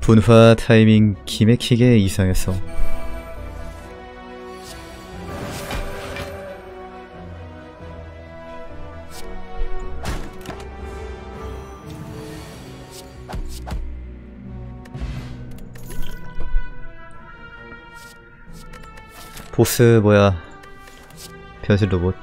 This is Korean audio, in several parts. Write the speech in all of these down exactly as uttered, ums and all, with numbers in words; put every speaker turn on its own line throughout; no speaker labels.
분화 타이밍 기맥히게 이상했어. 보스 뭐야, 변신 로봇.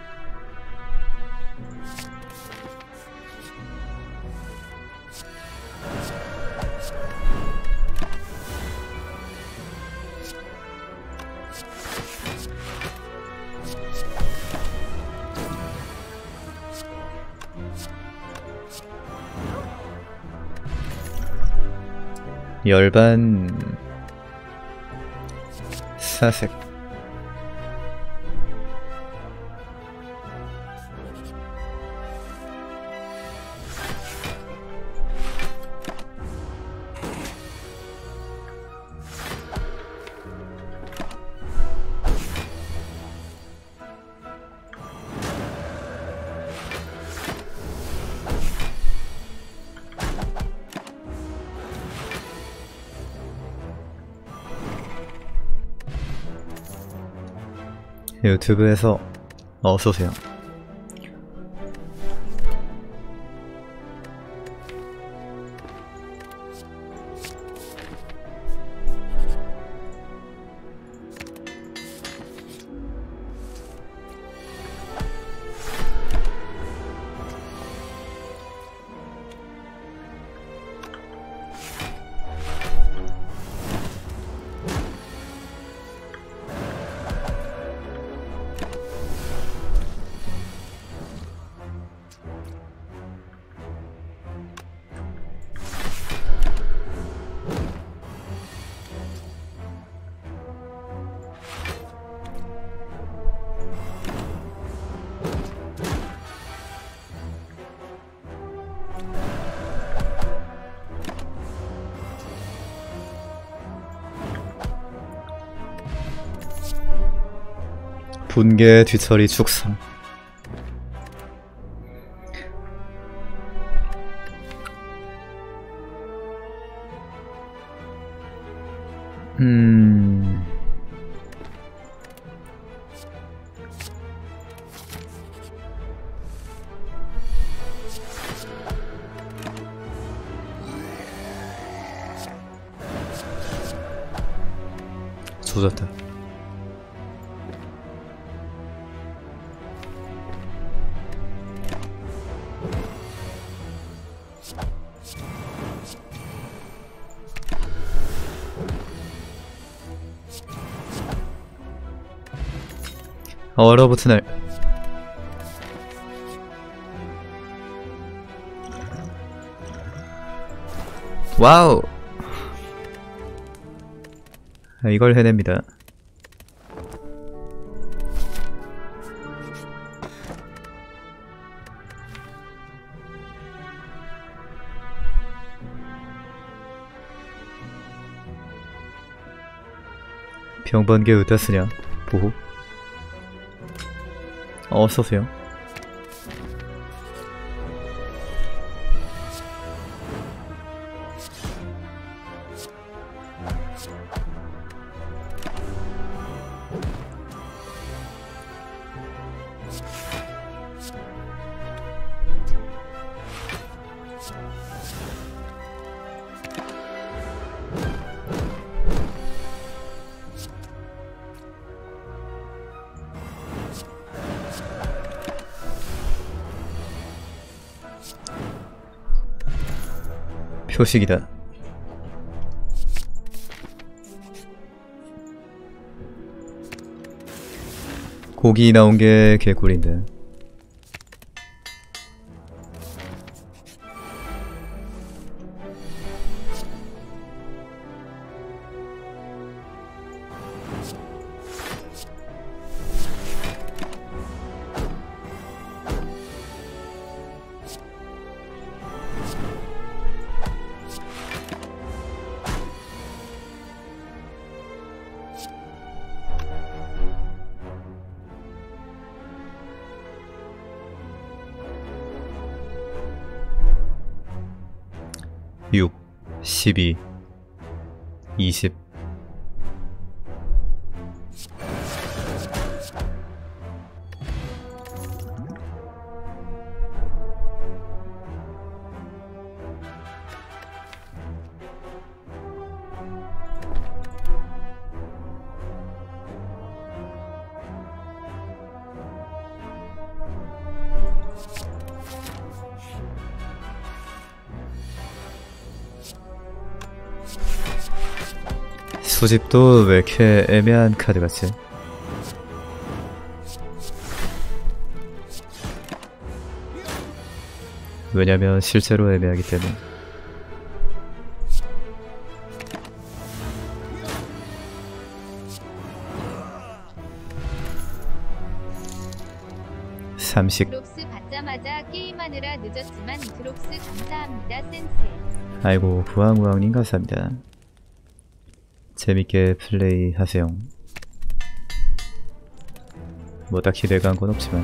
열반 사색. 유튜브에서 어서오세요. 분계 뒤처리 축성. 음... 조졌다. 얼어붙은 날. 와우. 아, 이걸 해냅니다. 병번개 어디다 쓰냐? 보호. 어서오세요. 표식이다. 고기 나온 게 개꿀인데. 육, 십이, 이십. 수집도 왜 이렇게 애매한 카드 같지? 왜냐면 실제로 애매하기 때문에. 삼식.
드롭스 받자마자 게임하느라 늦었지만 드롭스 감사합니다 센세.
아이고 부왕부왕님 감사합니다. 재밌게 플레이 하세요. 뭐 딱히 내가 한 건 없지만.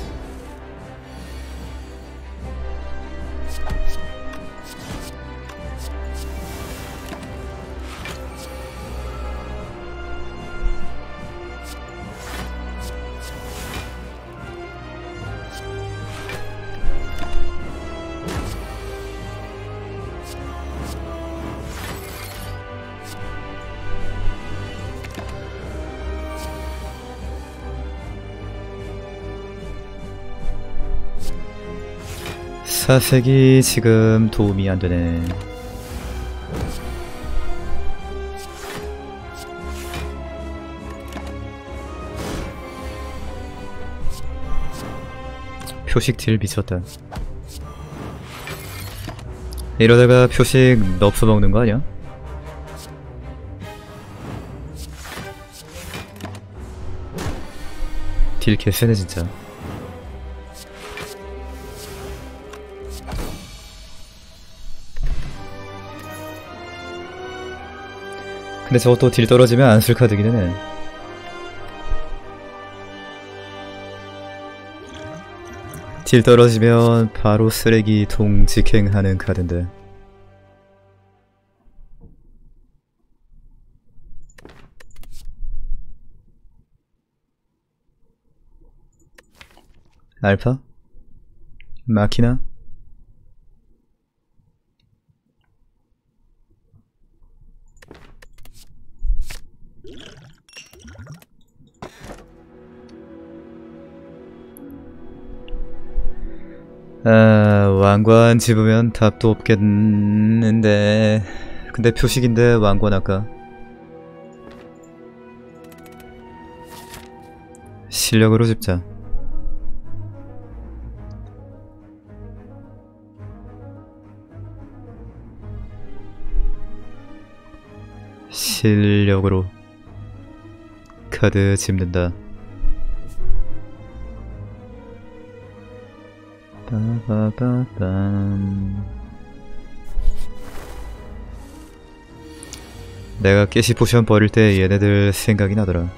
사색이 지금 도움이 안 되네. 표식 딜 미쳤다. 이러다가 표식 너프 먹는 거 아니야? 딜 개쎄네 진짜. 근데 저것도 딜 떨어지면 안 쓸 카드기는 해. 딜 떨어지면 바로 쓰레기통 직행하는 카드인데. 알파? 마키나? 아, 왕관 집으면 답도 없겠는데. 근데 표식인데 왕관 아까 실력으로 집자. 실력으로 카드 집는다. 빠바바밤. 내가 깨시 포션 버릴 때 얘네들 생각이 나더라.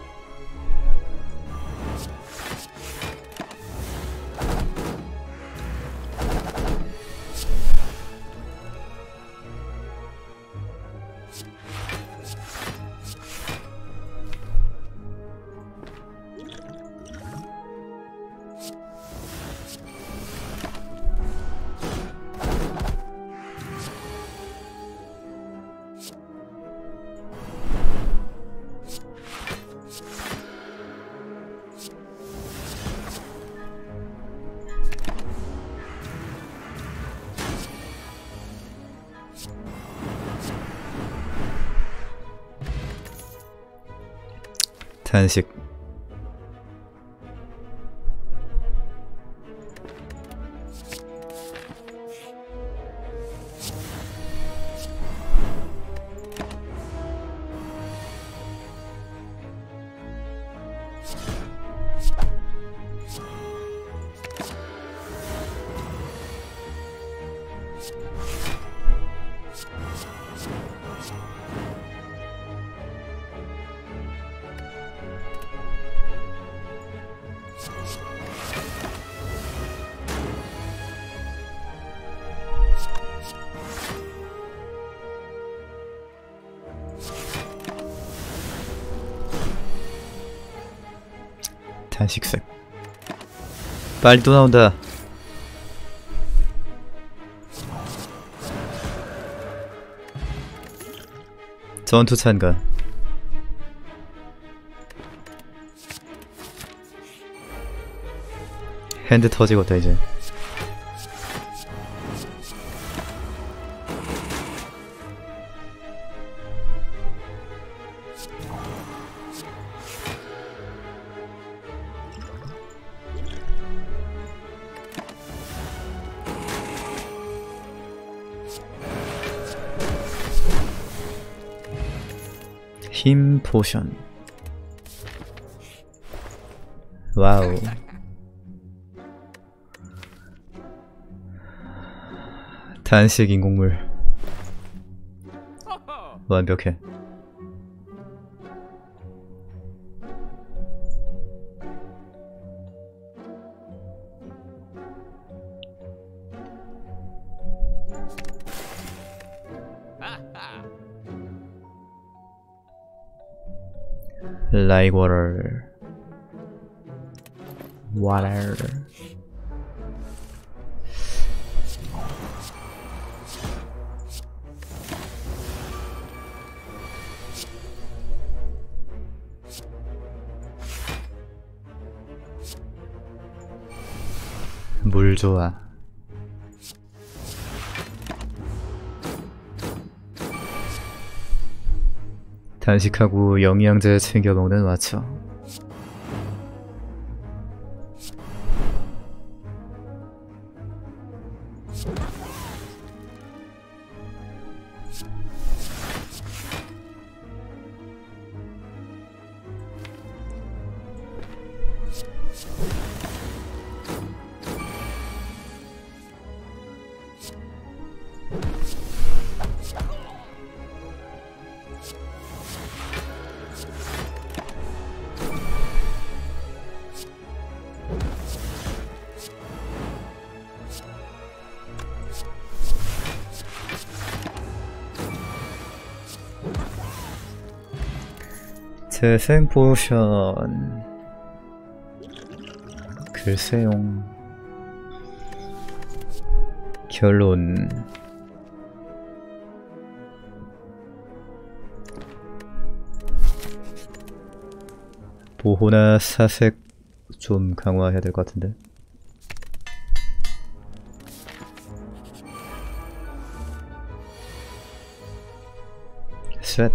단식. 단식색. 빨리 또 나온다. 전투 찬가. 핸드 터지겠다 이제. 힘 포션. 와우. 단식 인공물. 완벽해. Like water. Water. 물 좋아. 단식하고 영양제 챙겨 먹는 와처. 재생 포션. 글쎄요. 결론. 보호나 사색 좀 강화해야 될 것 같은데. 셋.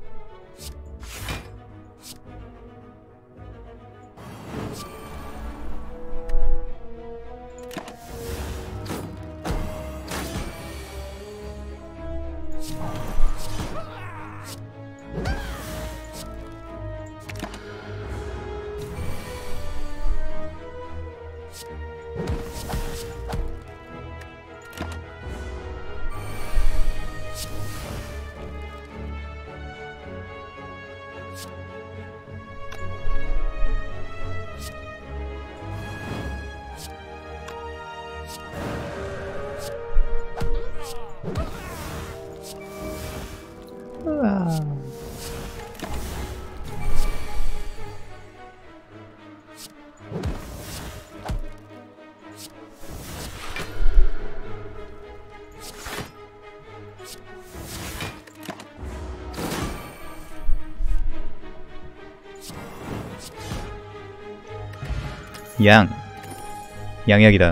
양. 양약이다.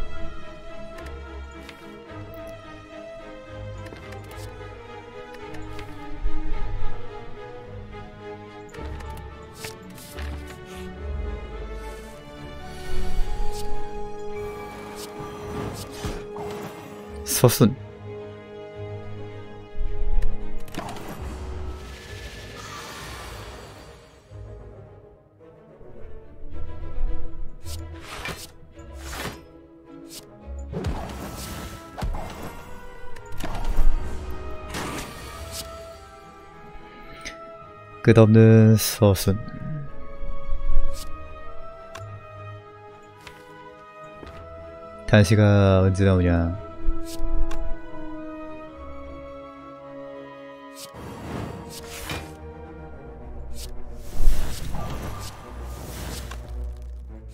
서순. 끝없는 서순. 단시가 언제 나오냐.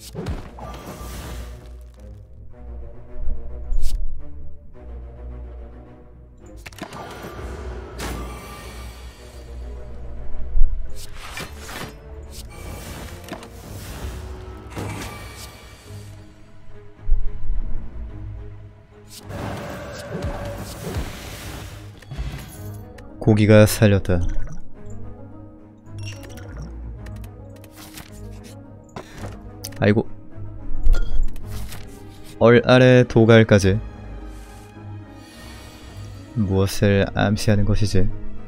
고기가 살렸다. 아이고. 얼 아래 도갈까지. 무엇을 암시하는 것이지?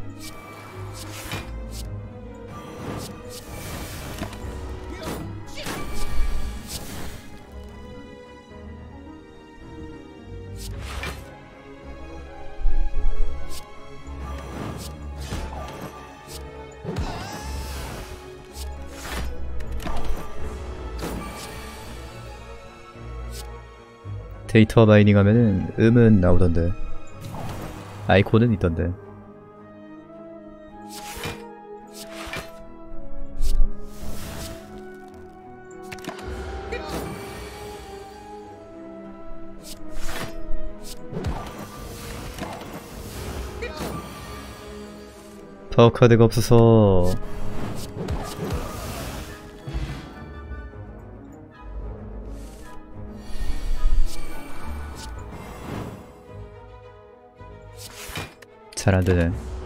데이터 마이닝 하면은 음은 나오던데 아이콘은 있던데. 파워카드가 없어서 잘 안되네.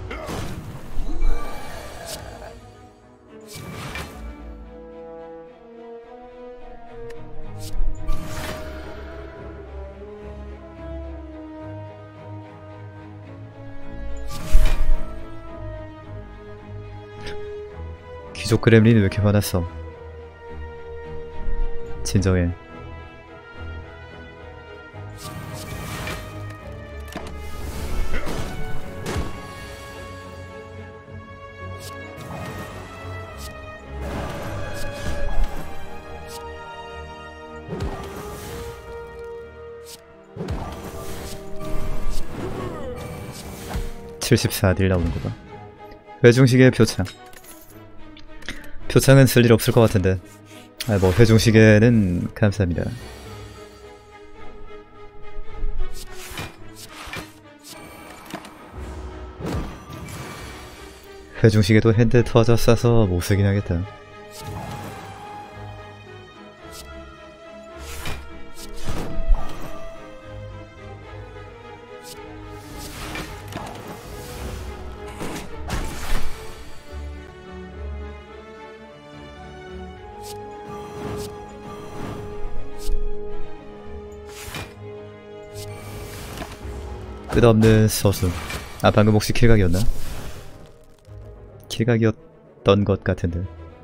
귀족 그렘린 왜 이렇게 화났어? 진정해. 칠십사 딜 나오는 거 봐. 회중시계 표창. 표창은 쓸 일 없을 것 같은데. 아, 뭐 회중시계는 감사합니다. 회중시계도 핸드 터져 싸서 못 쓰긴 하겠다. 끝없는 서순. 아, 방금 혹시 킬각이었나? 킬각이었던 것 같은데.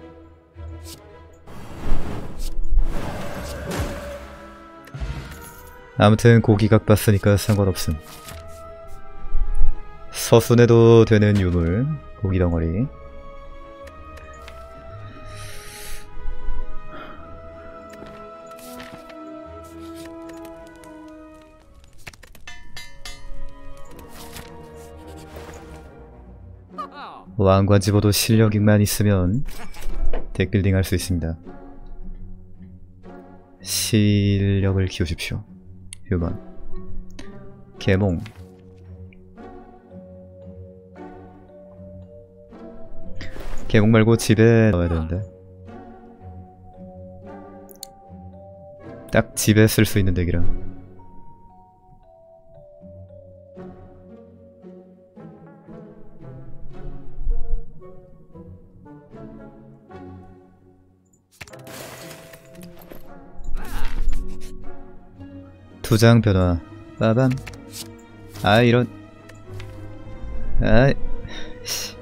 아무튼 고기각 봤으니까 상관없음. 서순해도 되는 유물, 고기덩어리. 왕관 집어도 실력만 있으면 덱빌딩 할 수 있습니다. 실력을 키우십시오. 휴먼 개몽. 개몽 말고 집에 넣어야 되는데. 딱 집에 쓸 수 있는 덱이라. 두장 변화. 빠밤. 아, 이런. 아, 씨.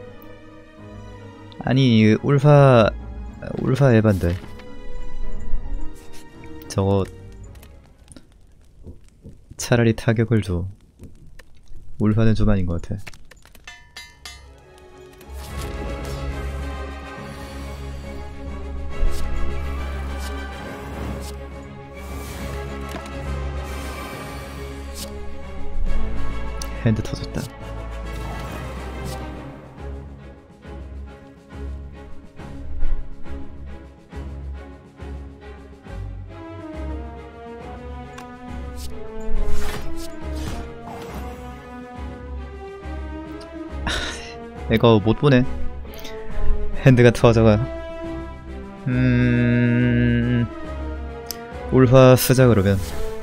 아니, 울파, 울파 에반데. 저거, 차라리 타격을 줘. 울파는 좀 아닌 것 같아. 핸드 터졌다. 이거 못 보네. 핸드가 터져가. 음... 울화 쓰자 그러면.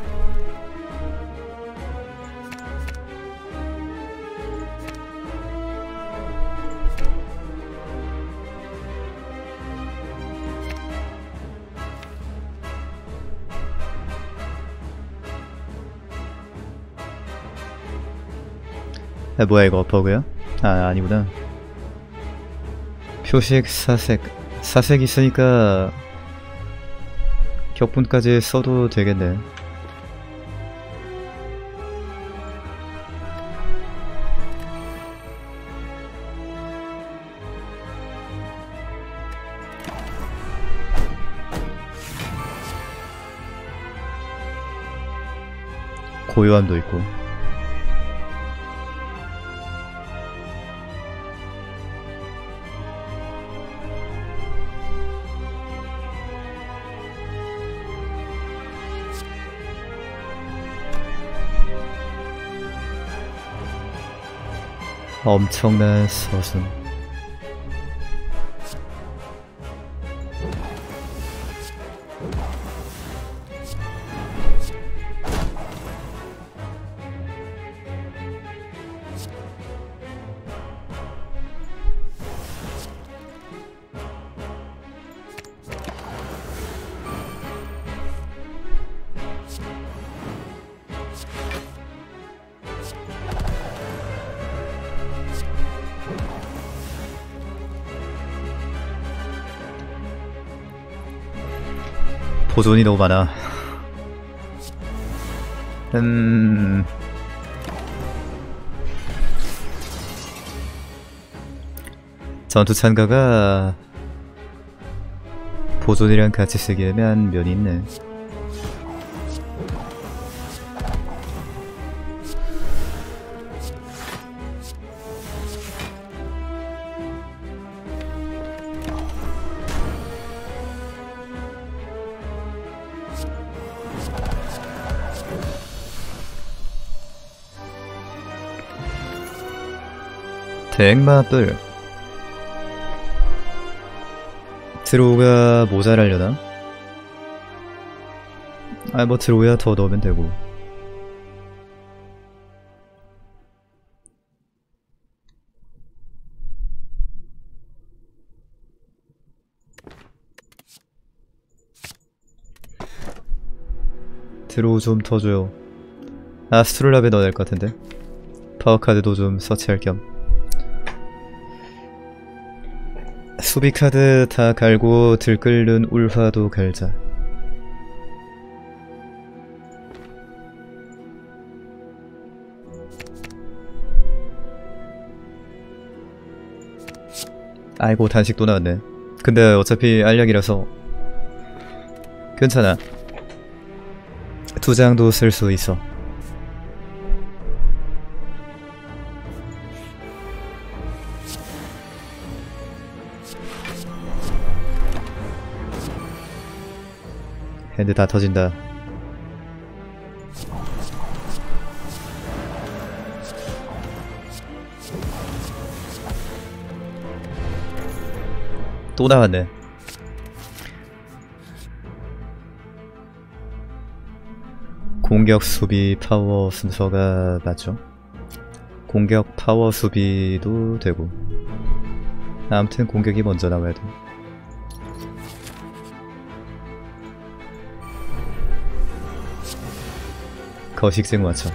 아, 뭐야 이거 버그야? 아 아니구나. 표식 사색 사색 있으니까 격분까지 써도 되겠네. 고요함도 있고. 엄청난 서순. 보존이 너무 많아. 음... 전투 참가가 보존이랑 같이 쓰기 애매한 면이 있네. 대행마블 드로우가 모자라려나? 아 뭐 드로우야 더 넣으면 되고. 드로우 좀 더 줘요. 아스트롤랍에 넣어야 될 것 같은데. 파워카드도 좀 서치할 겸. 수비카드 다 갈고 들끓는 울화도 갈자. 아이고 단식 또 나왔네. 근데 어차피 알약이라서 괜찮아. 두 장도 쓸 수 있어. 핸드 다 터진다. 또 나왔네. 공격, 수비, 파워 순서가 맞죠? 공격, 파워, 수비도 되고. 아무튼 공격이 먼저 나와야 돼. 거식생 맞춰.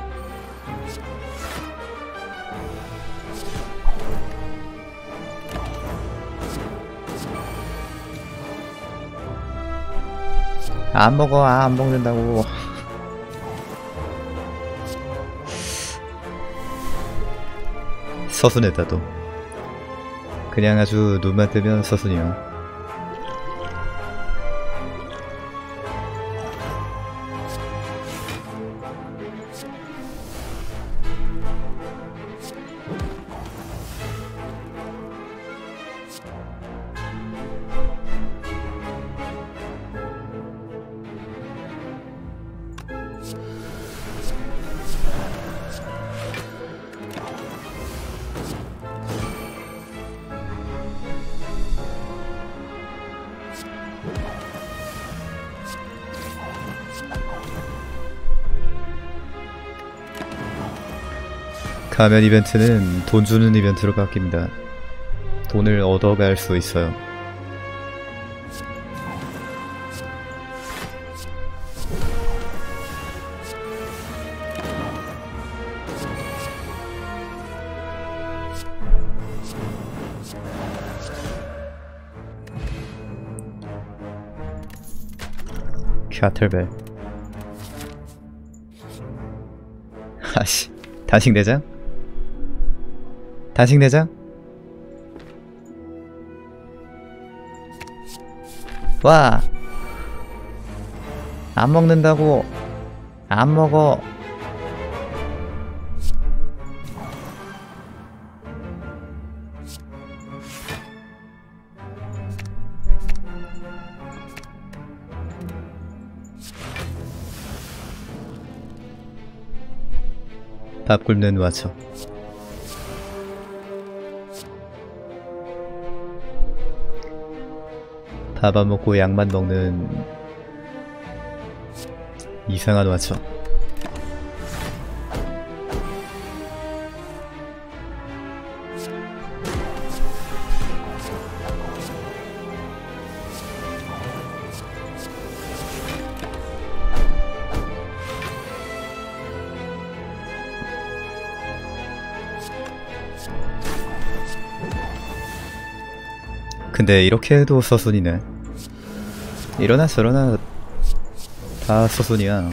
안 먹어. 아, 안 먹는다고. 서순했다 또. 그냥 아주 눈만 뜨면 서순이야. 가면 이벤트는 돈 주는 이벤트로 바뀝니다. 돈을 얻어갈 수 있어요. 샤틀벨. 아씨, 단식 내장? 단식 내장? 와! 안 먹는다고! 안 먹어! 밥 굶는 와쳐. 밥 안 먹고 약만 먹는 이상한 와쳐. 근데 이렇게 해도 서순이네. 이러나 저러나 다 서순이야.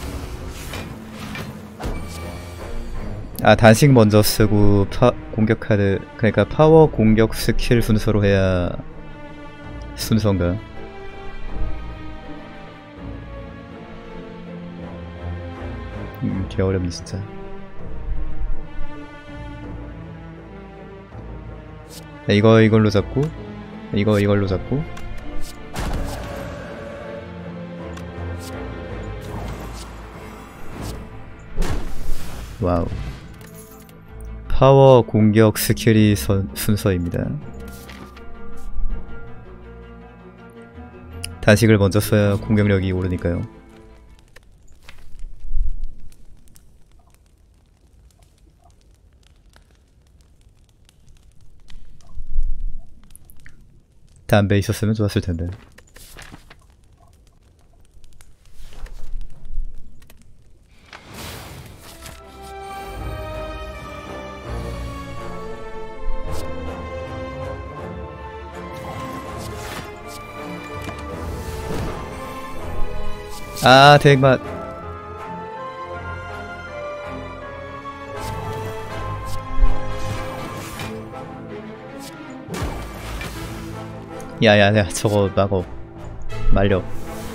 아, 단식 먼저 쓰고 파, 공격 카드, 그러니까 파워 공격 스킬 순서로 해야 순서인가? 음, 개어렵네 진짜. 이거 이걸로 잡고, 이거 이걸로 잡고. 와우. 파워 공격 스킬이 선, 순서입니다. 단식을 먼저 써야 공격력이 오르니까요. 담배 있었으면 좋았을 텐데. 아, 대액맛. 야야야, 저거 막어. 말려.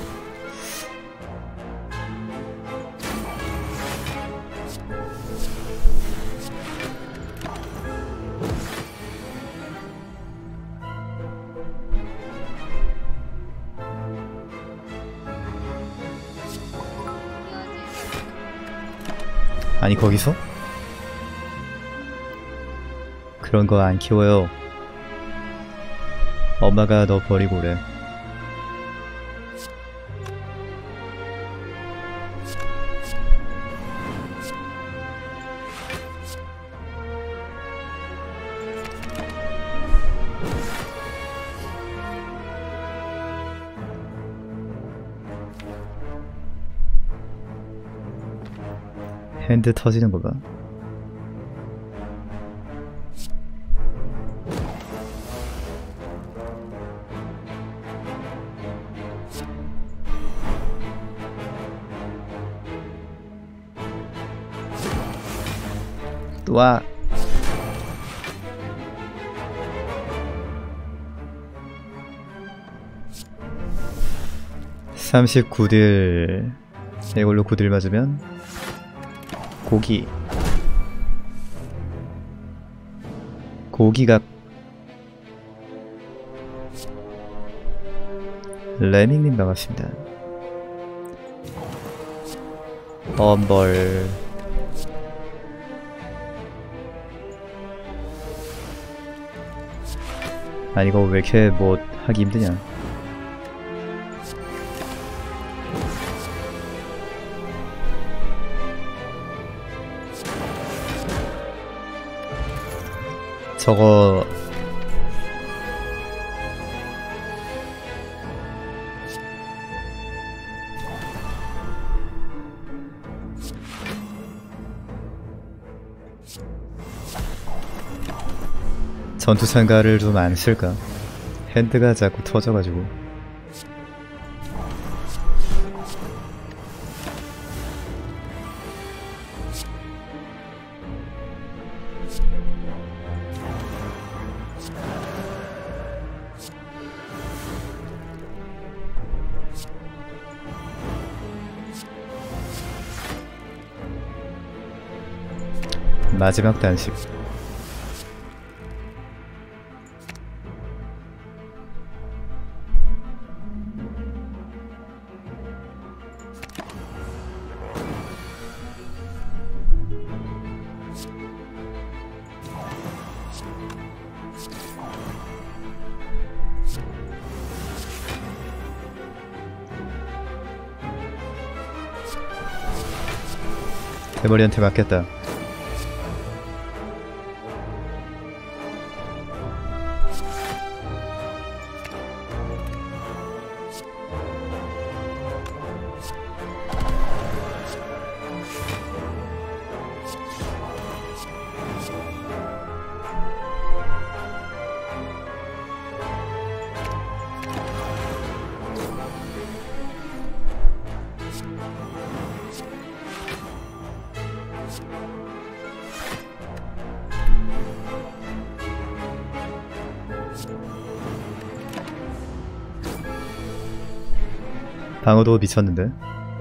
아니, 거기서? 그런 거 안 키워요. 엄마가 너 버리고 그래. 핸드 터지는 거 봐. 또 와. 삼십구 딜. 이걸로 구 딜 맞으면 고기. 고기가 레밍님 반갑습니다. 엄벌. 아니 이거 왜 이렇게 뭐 하기 힘드냐. 저거 전투창가를 좀 안 쓸까? 핸드가 자꾸 터져가지고. 마지막 단식. 대머리한테 맞겠다. 방어도 미쳤는데.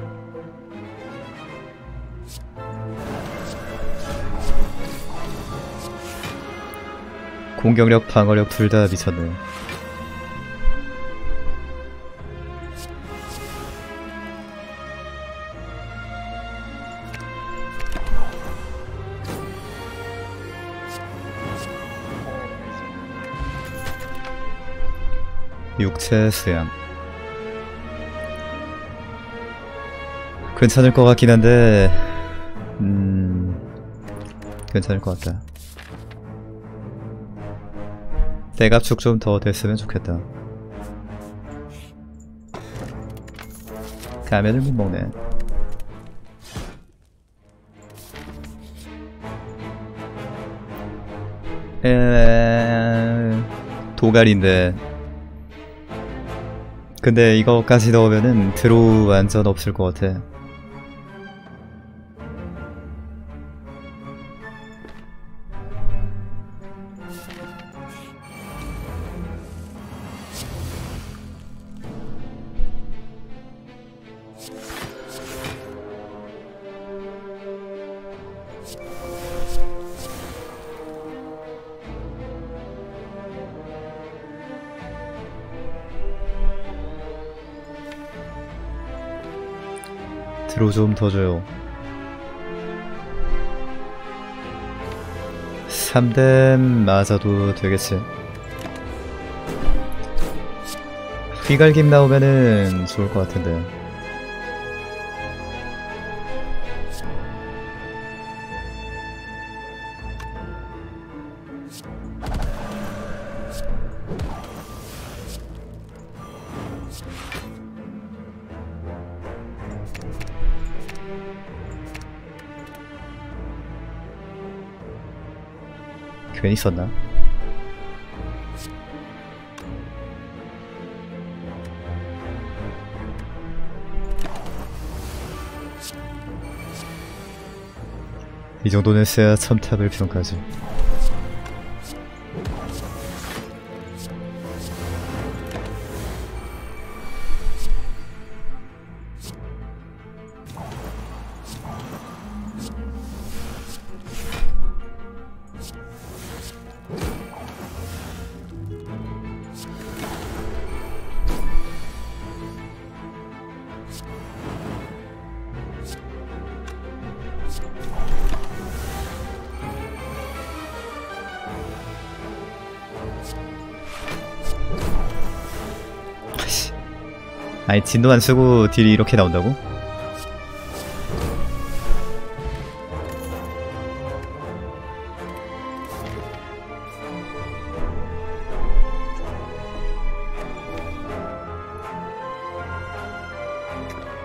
공격력, 방어력 둘 다 미쳤네. 육체 수양 괜찮을 것 같긴 한데 음... 괜찮을 것 같다. 대갑축 좀 더 됐으면 좋겠다. 가면을 못 먹네. 에... 도갈인데 근데 이거까지 넣으면은 드로우 완전 없을 것 같아. 드로우 좀 더 줘요. 삼 댐 맞아도 되겠지. 휘갈김 나오면은 좋을 것 같은데. 괜히 썼나? 이 정도는 써야 첨탑을 평가지. 아니 진도 안 쓰고 딜이 이렇게 나온다고?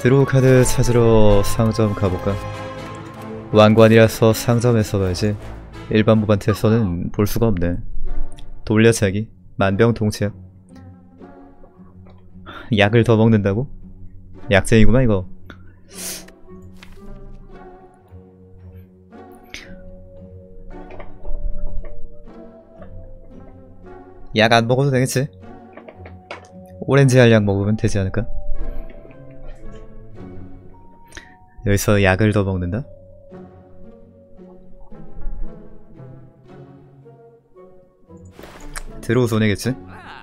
드로우 카드 찾으러 상점 가볼까? 왕관이라서 상점에서 봐야지. 일반 모반트에서는 볼 수가 없네. 돌려차기, 만병통치약. 약을 더 먹는다고? 약쟁이구만 이거. 약 안 먹어도 되겠지? 오렌지 알약 먹으면 되지 않을까? 여기서 약을 더 먹는다? 드로우 손해겠지?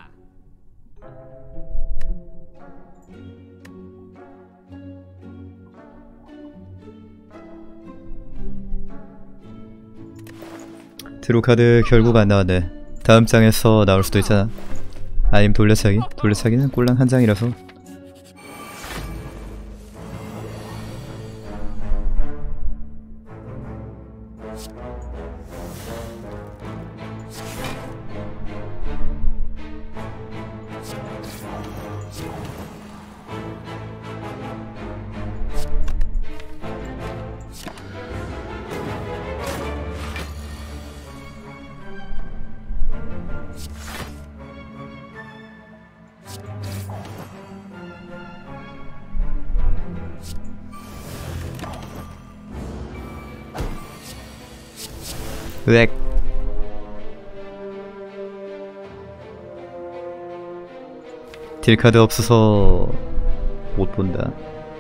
드로우 카드 결국 안 나왔네. 다음 장에서 나올 수도 있잖아. 아님 돌려차기? 돌려차기는 꼴랑 한 장이라서. 으액. 딜카드 없어서 못 본다.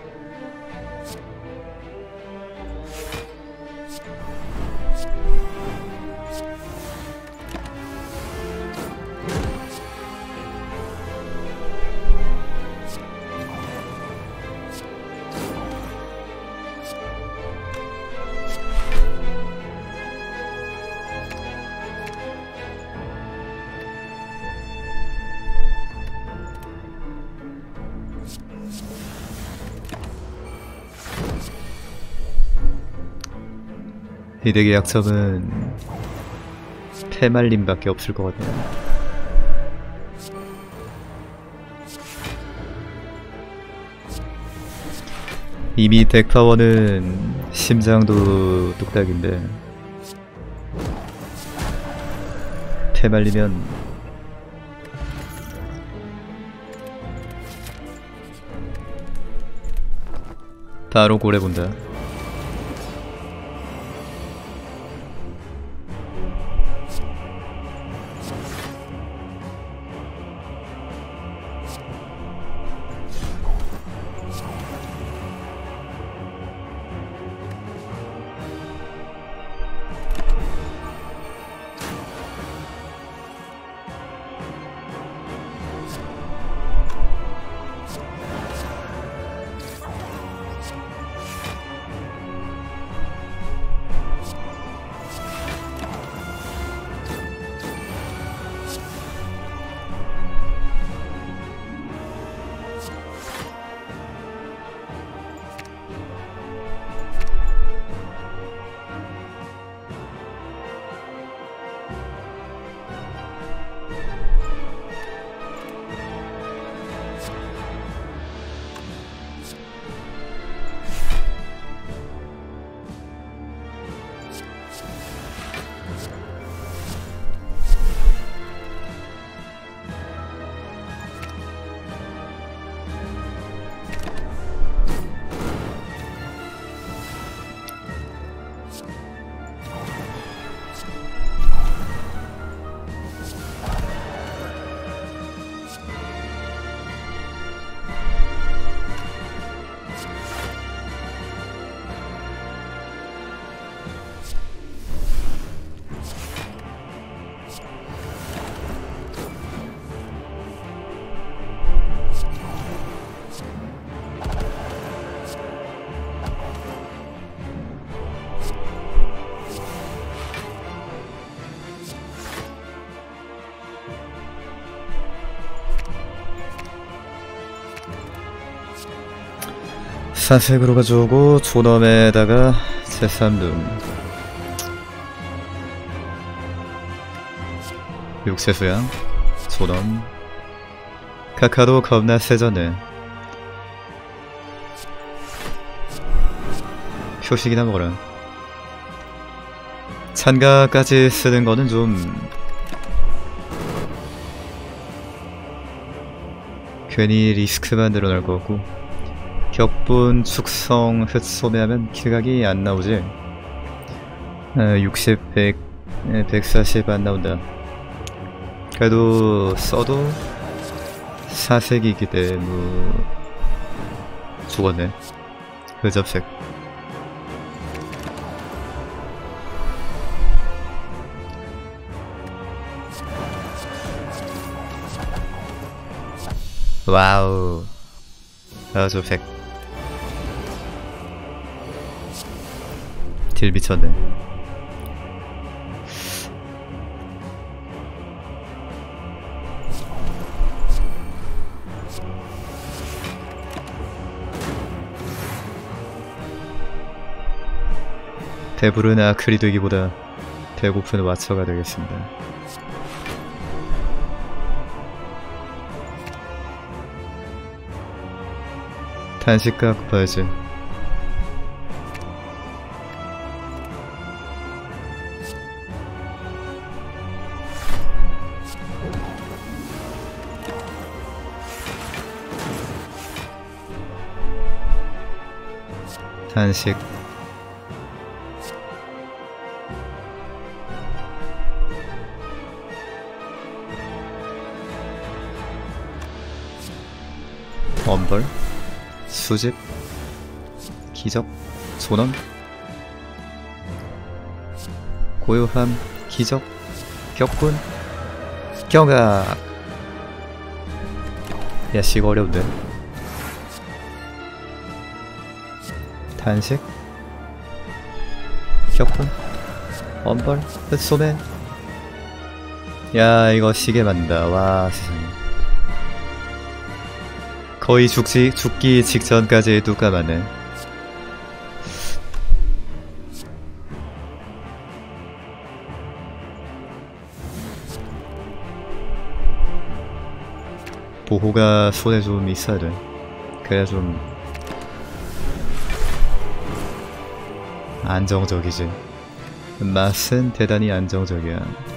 이 덱의 약점은 패말림밖에 없을 것 같네요. 이미 덱 파워는 심장도 뚝딱인데 패말리면 바로 고래 본다. 사색으로 가져오고 조넘에다가 제삼둠 육세수양 조넘 카카도 겁나 세졌네. 표식이나 먹어라. 찬가까지 쓰는 거는 좀 괜히 리스크만 늘어날 것 같고, 격분, 축성, 흑소매하면 킬각이 안 나오지. 아, 육십, 백, 백사십 안 나온다. 그래도 써도 사색이 있기 때문에 죽었네. 흑접색. 와우. 흑접색. 딜 미쳤네. 배부른 아클이 되기보다 배고픈 와처가 되겠습니다. 단식가 고파야지. 단식. 원벌, 수집, 기적, 존엄, 고요함, 기적, 격군, 경각. 야씨 이거 어려운데. 단식, 격군, 원벌, 흑소매. 야 이거 시계 맞는다. 와 세상에. 거의 죽지, 죽기 직전까지 뚝 감았네. 보호가 손에 좀 있어야 돼. 그래야 좀 안정적이지. 맛은 대단히 안정적이야.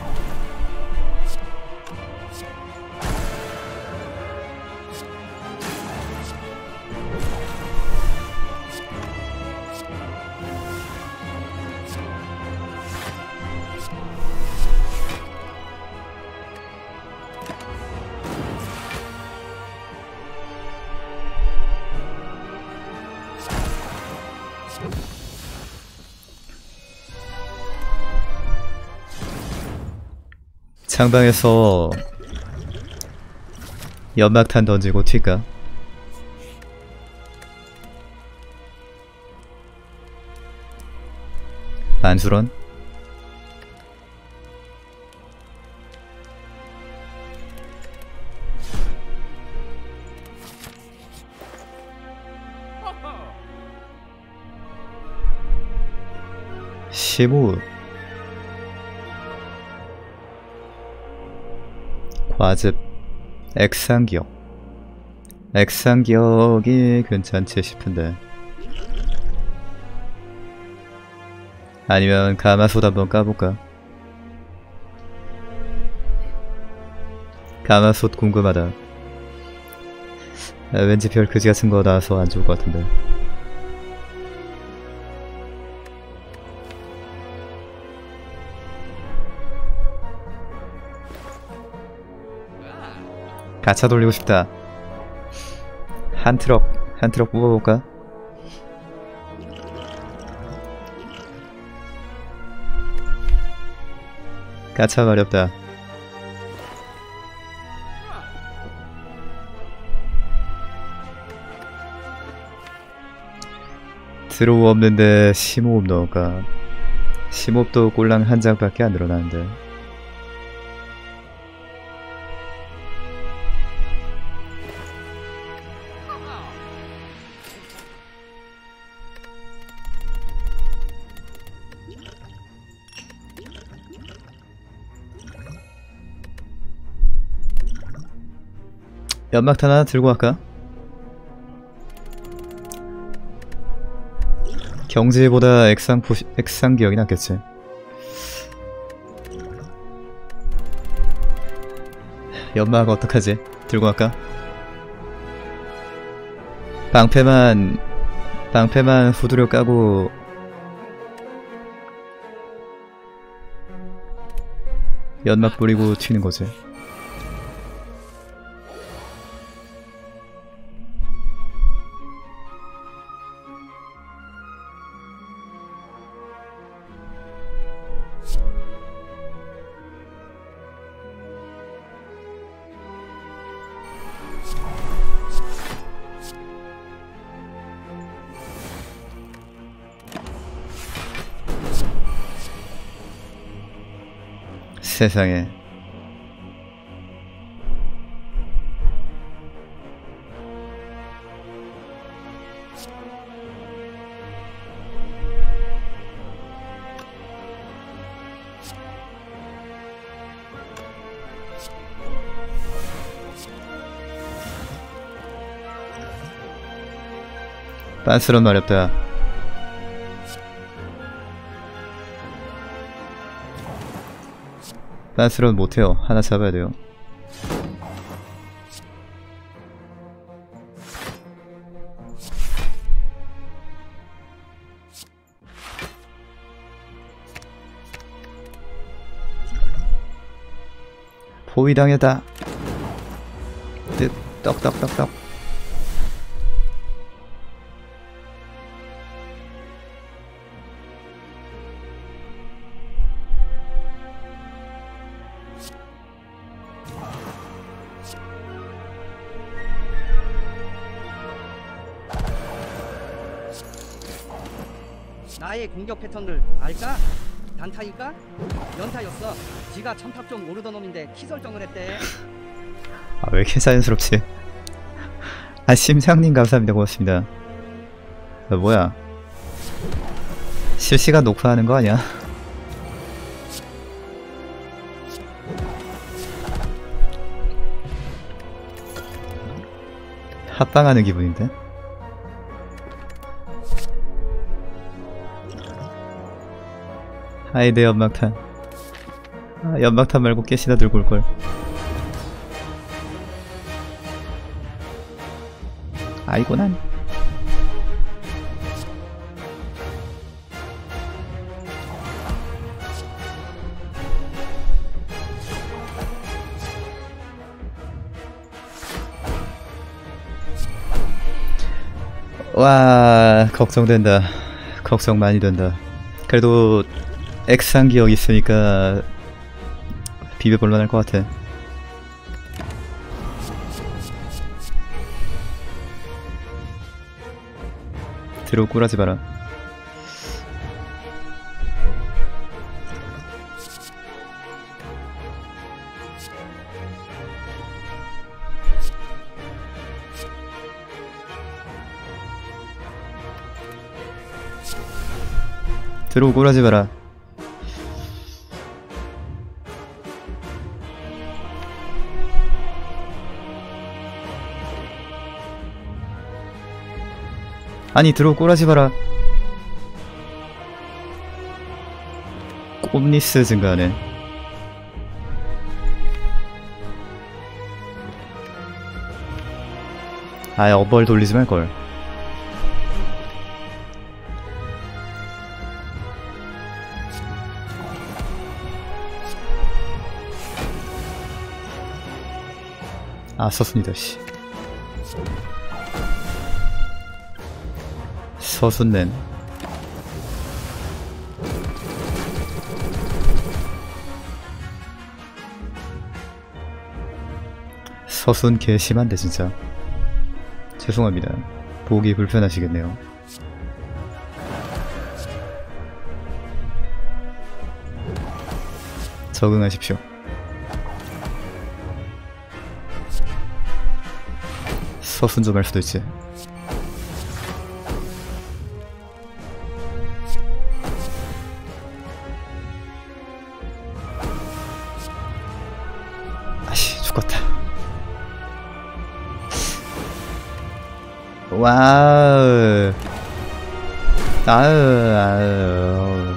창방에서 연막탄 던지고 튈까? 반수런? 시무 과즙, 액상기억. 액상기억이 괜찮지 싶은데. 아니면 가마솥 한번 까볼까? 가마솥 궁금하다. 아, 왠지 별 그지 같은 거 나와서 안 좋을 것 같은데. 가차 돌리고 싶다. 한 트럭, 한 트럭 뽑아볼까? 가차 마렵다. 드로우 없는데 심호흡 넣을까? 심호흡도 꼴랑 한 장밖에 안 늘어나는데. 연막탄 하나 들고 갈까? 경지보다 액상 부시, 액상 기억이 낫겠지. 연막 어떡하지? 들고 갈까? 방패만 방패만 후두려 까고 연막 뿌리고 튀는 거지. 세상에. 빤스런 마렵다. 빤스런 못해요. 하나 잡아야 돼요. 포위당했다. 떡떡떡떡.
나의 공격 패턴을 알까? 단타일까? 연타였어. 지가 천탑 좀 오르던 놈인데 키 설정을 했대.
아, 왜 이렇게 자연스럽지? 아, 심장님 감사합니다. 고맙습니다. 아, 뭐야? 실시간 녹화하는 거 아니야? 합방하는 기분인데? 아이네 연막탄. 아, 연막탄 말고 깨시나 들고 올걸. 아이고 난. 와, 걱정된다. 걱정 많이 된다. 그래도 액상 기억 있으니까 비벼볼만 할 것 같아. 들어 꿀하지 마라. 들어 꿀하지 마라. 아니 들어 꼬라지 마라. 꼼리스 증가하네. 아예 어벌 돌리지 말걸. 아 썼습니다. 씨. 서순낸. 서순 개 심한데 진짜. 죄송합니다. 보기 불편하시겠네요. 적응하십시오. 서순 좀 할 수도 있지. 와우. 아으 아으.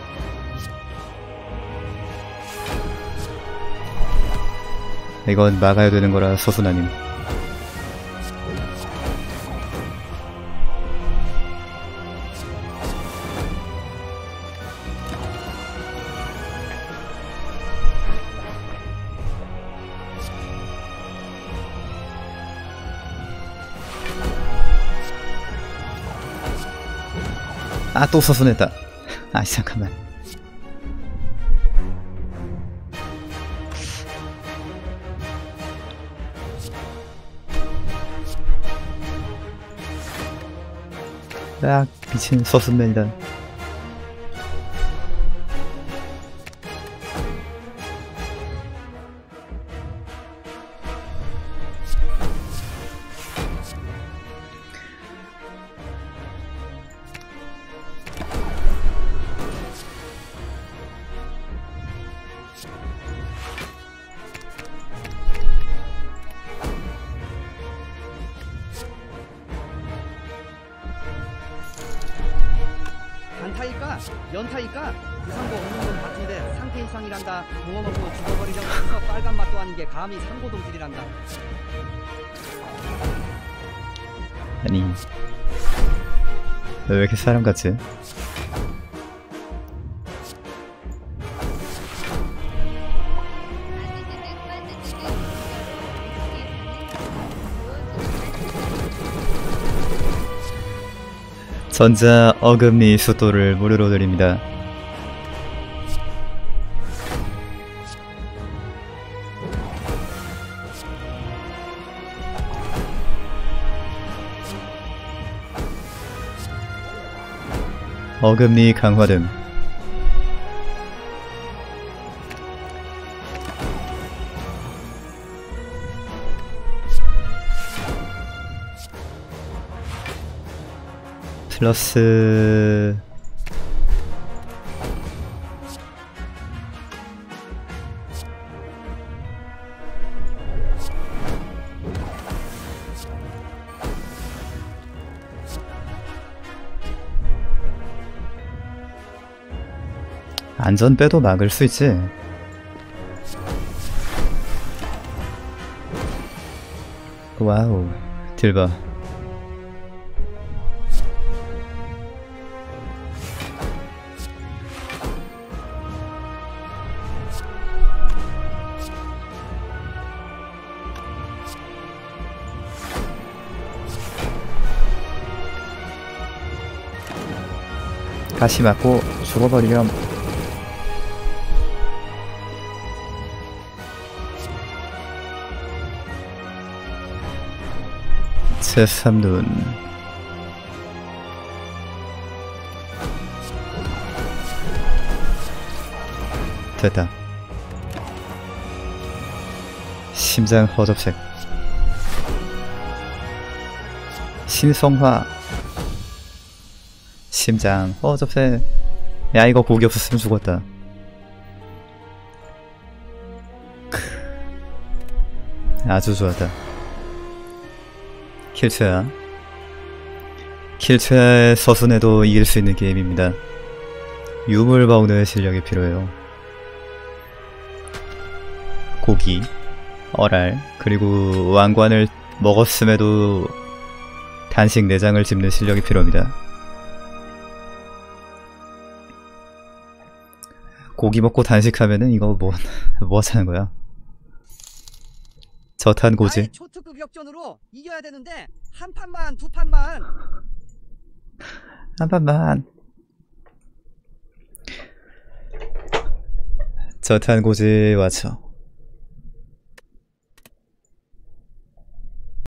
이건 막아야 되는 거라 서순아님. 아, 또 서순했다. 아, 잠깐만. 아, 미친 서순맨이다.
단타일까? 연타일까? 부상도 없는 건 같은데 상태 이상이란다. 공어 먹고 죽어버리려고 해서 빨간 맛도 아닌 게 감히 상고동질이란다.
아니, 왜 이렇게 사람 같지? 전자 어금니 수도를 무료로 드립니다. 어금니 강화등. 플러스 안전 빼도 막을 수 있지. 와우, 딜봐. 가시 맞고 죽어버리렴. 제삼눈. 됐다. 심장 허접색. 신성화. 심장 허접색. 야, 이거 고기 없었으면 죽었다. 아주 좋았다. 킬체야. 킬체의 서순에도 이길 수 있는 게임입니다. 유물바우너의 실력이 필요해요. 고기, 어랄, 그리고 왕관을 먹었음에도 단식 내장을 짚는 실력이 필요합니다. 고기 먹고 단식하면은 이거 뭐, 뭐 하자는 거야? 저탄 고지.
아예 초특급 역전으로 이겨야 되는데 한 판만 두 판만.
한 판만. 저탄 고지 와쳐.